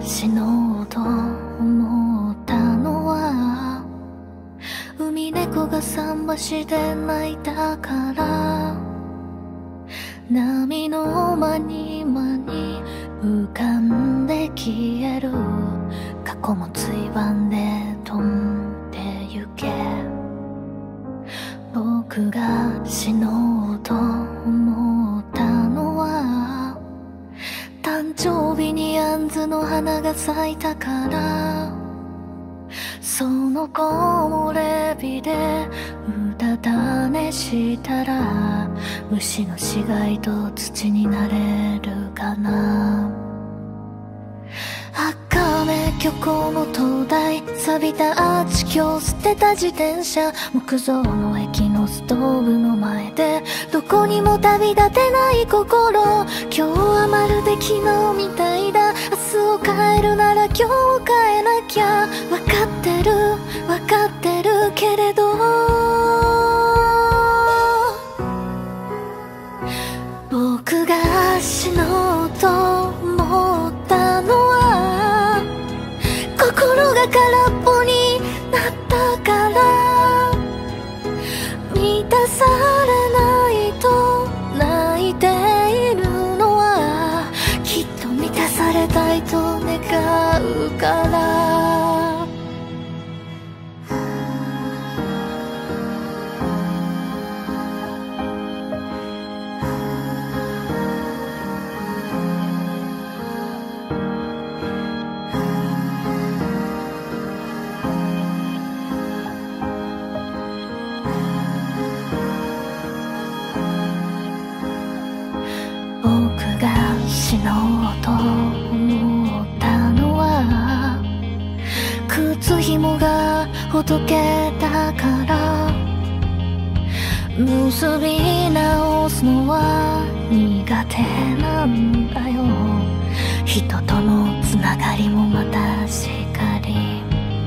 死のうと思ったのは海猫が桟橋で泣いたから。波の間に間に浮かんで消える過去もついばんで飛んでゆけ。僕が死のうと思ったのは誕生日に杏の花が咲いたから。その木漏れ日でうたた寝したら虫の死骸と土になれるかな。茜漁港の灯台、錆びたアーチ橋、捨てた自転車、木造の駅のストーブの前でどこにも旅立てない心。今日はまるで昨日みたいだ。明日を変えるなら今日を変えなきゃ。分かってる分かってるけれど僕が死のうと思ったのは心が空っぽになったから。満たされないと泣いているのはきっと満たされたいと願うから。僕が死のうと思ったのは靴紐がほどけたから。結び直すのは苦手なんだよ。人とのつながりもまたしかり。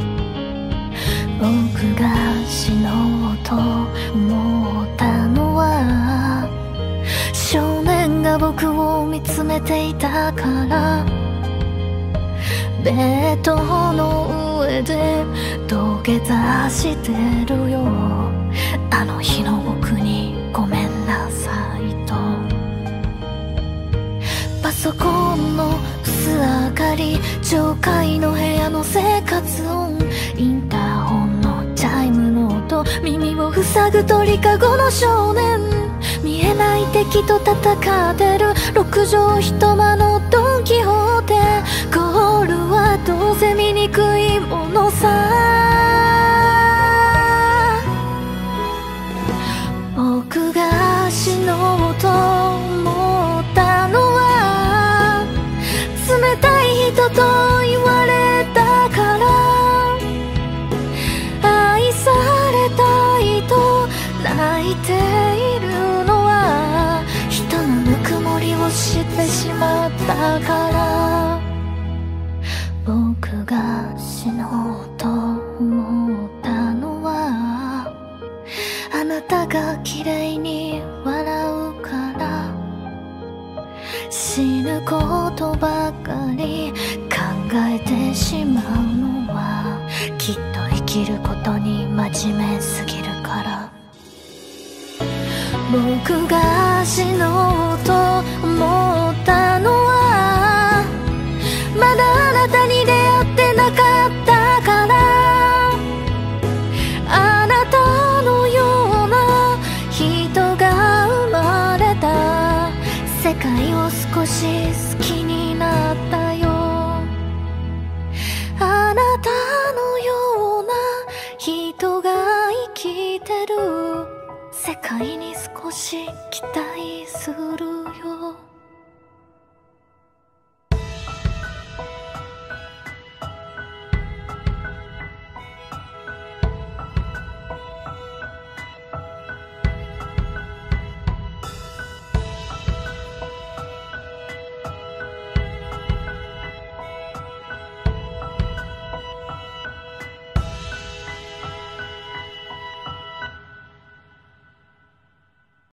僕が死のうと思ったのは少年が僕を見つめていたから。ベッドの上で土下座してるよ。あの日の僕にごめんなさいと。パソコンの薄明かり、上階の部屋の生活音、インターホンのチャイムの音、耳を塞ぐ鳥かごの少年、見えない敵と戦ってる六畳一間のドンキホーテ。ゴールはどうせ見にくいものさ。僕が死のうと思ったのは冷たい人と言われたから。愛されたいと泣いているのは人のぬくもりを知ってしまったから。僕が死のうと思ったのはあなたが綺麗に笑うから。死ぬことばかり考えてしまうのはきっと生きることに真面目すぎるから。僕が死のうと思ったのはまだあなたに出会ってなかったから。あなたのような人が生まれた世界を少し好きになったよ。あなたのような人が生きてる世界に少し期待するよ。